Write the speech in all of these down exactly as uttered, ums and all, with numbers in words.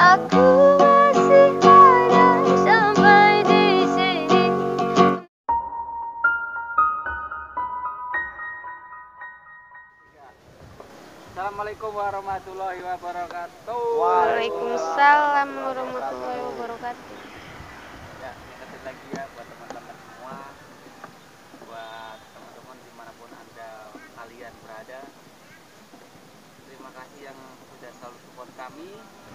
Aku masih ada sampai di sini. Assalamualaikum warahmatullahi wabarakatuh. Waalaikumsalam warahmatullahi wabarakatuh. Ya, ingetin lagi ya buat teman-teman semua, buat teman-teman dimanapun anda kalian berada. Terima kasih yang sudah selalu support kami,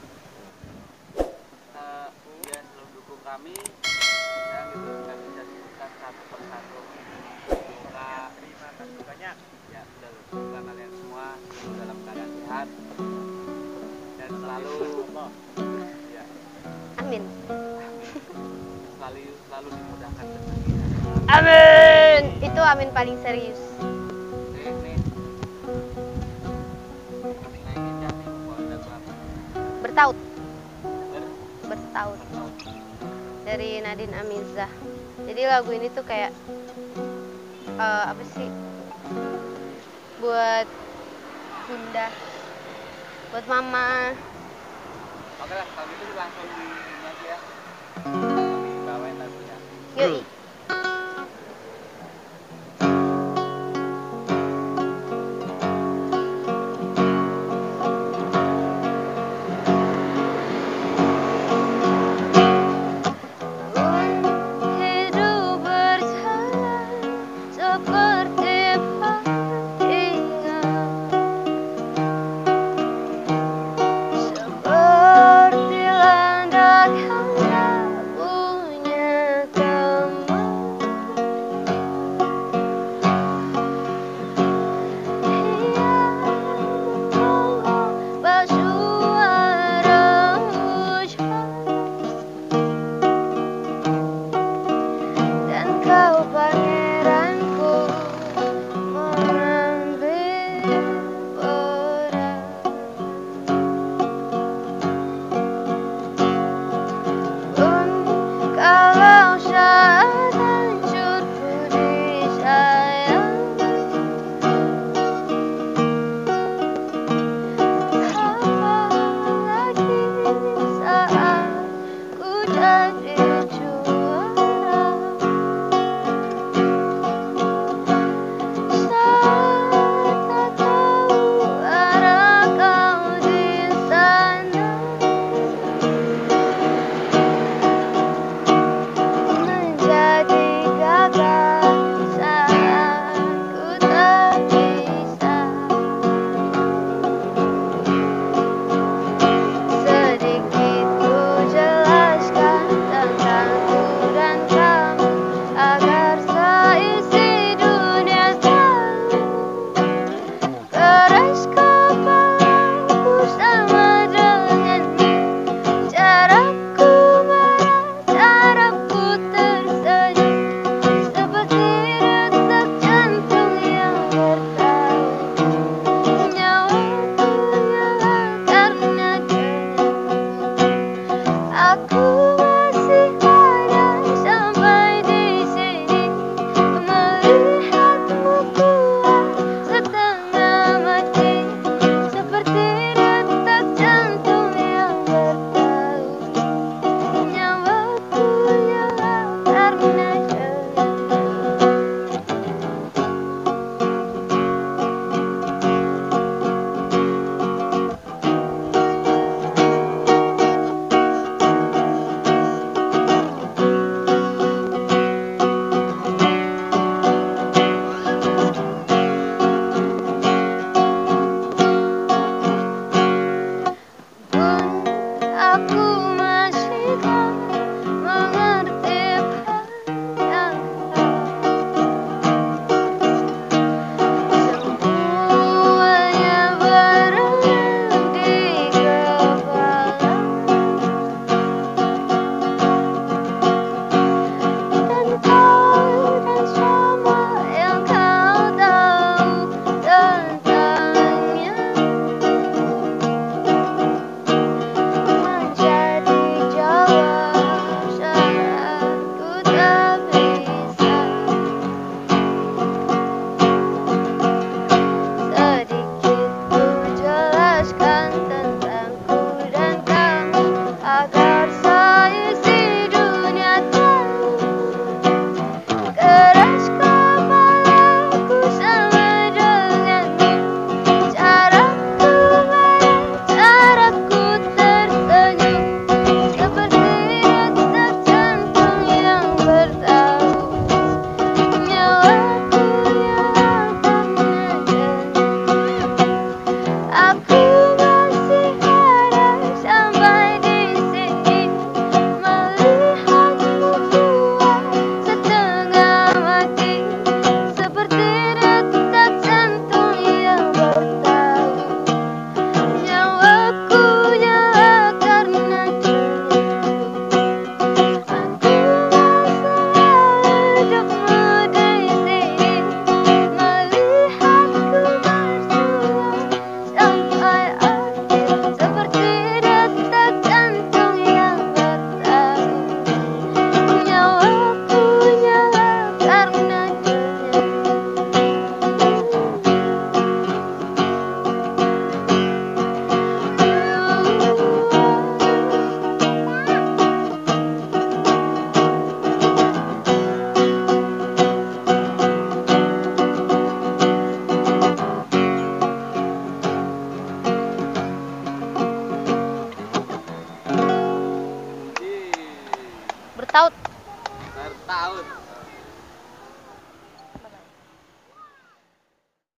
uh, ya selalu dukung kami. Yang itu nggak bisa disebutkan satu persatu. Semoga terima kasih banyak. Ya, betul. Semoga kalian semua selalu dalam keadaan sehat dan selalu ya, Amin. selalu selalu dimudahkan rezeki. Amin. Itu amin paling serius. Nih, nih. Naikin jati kalau lagu apa? Bertaut. Ber, Bertaut. bertaut. Dari Nadine Amizah. Jadi lagu ini tuh kayak eh, apa sih? Buat bunda, buat mama. Oke lah, kalau gitu langsung di ini aja ya. Kami bawain lagunya. Yoi.